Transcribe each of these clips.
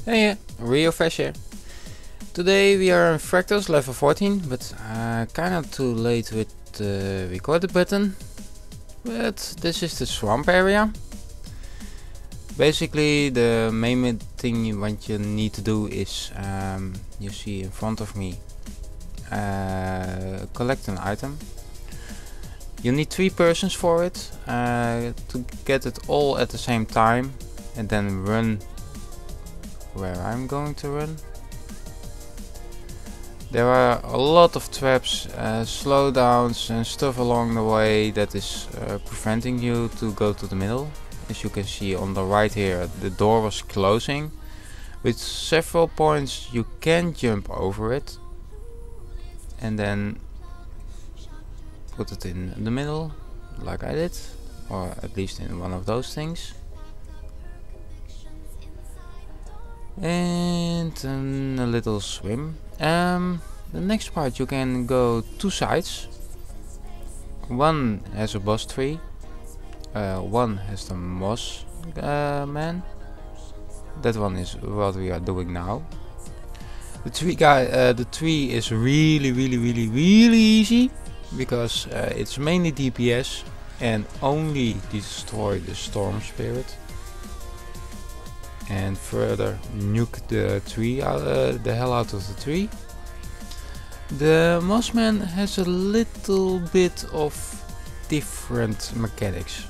Hey, RioFresh here. Today we are in Fractals level 14, but kinda too late with the record button. But this is the swamp area. Basically, the main thing what you need to do is, you see in front of me, collect an item. You need 3 persons for it, to get it all at the same time, and then run where I'm going to run. There are a lot of traps, slowdowns and stuff along the way that is preventing you to go to the middle. As you can see on the right here, the door was closing. With several points you can jump over it and then put it in the middle like I did, or at least in one of those things. And then a little swim. The next part you can go 2 sides. One has a boss tree, one has the moss man. That one is what we are doing now. The tree is really easy because it's mainly DPS and only destroy the storm spirit. And further nuke the tree, the hell out of the tree. The Mossman has a little bit of different mechanics.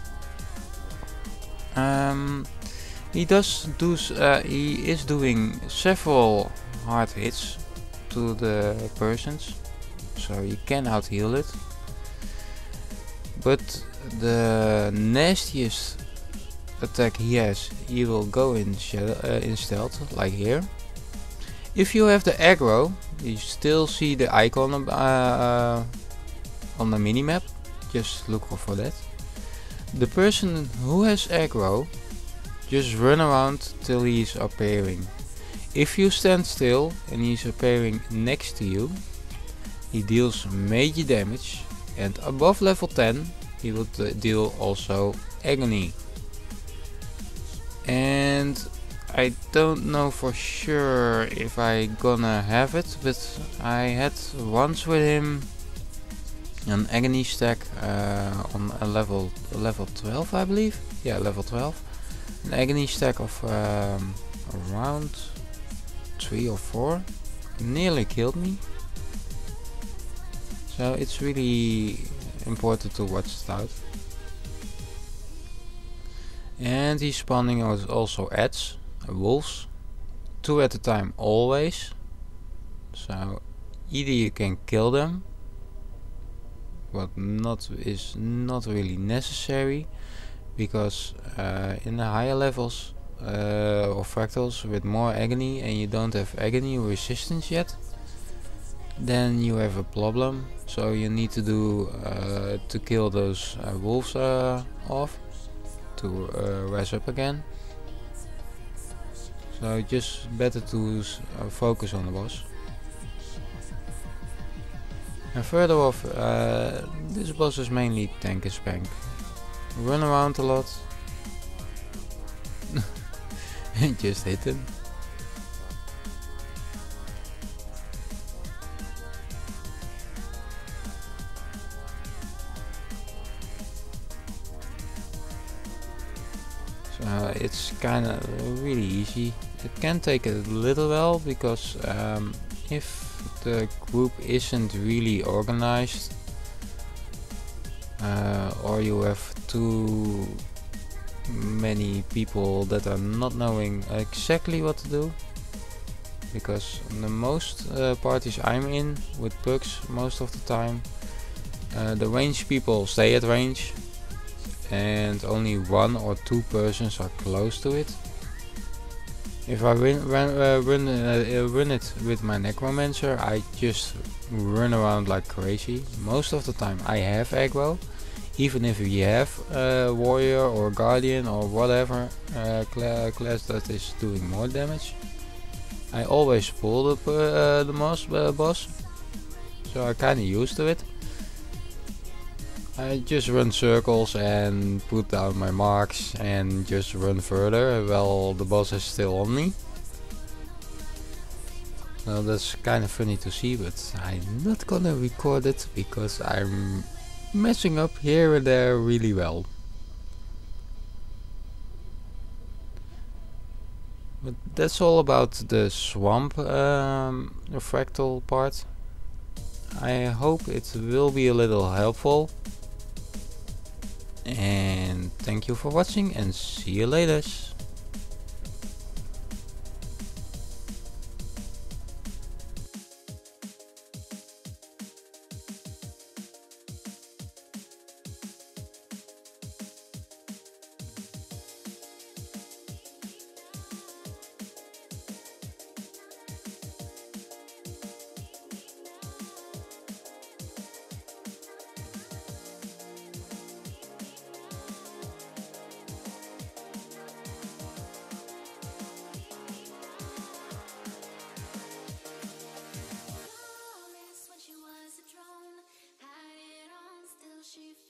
He is doing several hard hits to the persons, so you can out heal it. But the nastiest attack he has, he will go in stealth, like here. If you have the aggro, you still see the icon on the minimap. Just look for that. The person who has aggro, just run around till he is appearing. If you stand still and he is appearing next to you, he deals major damage, and above level 10 he will deal also agony. And I don't know for sure if I gonna have it, but I had once with him an agony stack on a level 12, I believe. Yeah, level 12. An agony stack of around 3 or 4. Nearly killed me. So it's really important to watch it out. And he's spawning also ads, wolves, 2 at a time always. So either you can kill them, what is not really necessary, because in the higher levels of fractals with more agony and you don't have agony resistance yet, then you have a problem. So you need to do to kill those wolves off to rise up again. So just better to focus on the boss. And further off, this boss is mainly tank and spank. Run around a lot and just hit him. It's kinda really easy. It can take a little while because if the group isn't really organized, or you have too many people that are not knowing exactly what to do, because the most parties I'm in with pugs most of the time, the range people stay at range and only 1 or 2 persons are close to it. If I run it with my necromancer, I just run around like crazy. Most of the time I have aggro, even if you have warrior or guardian or whatever class that is doing more damage. I always pull the boss, so I'm kinda used to it. I just run circles and put down my marks and just run further while the boss is still on me. Well, that's kind of funny to see, but I'm not gonna record it because I'm messing up here and there really well. But that's all about the swamp fractal part. I hope it will be a little helpful. And thank you for watching and see you later. She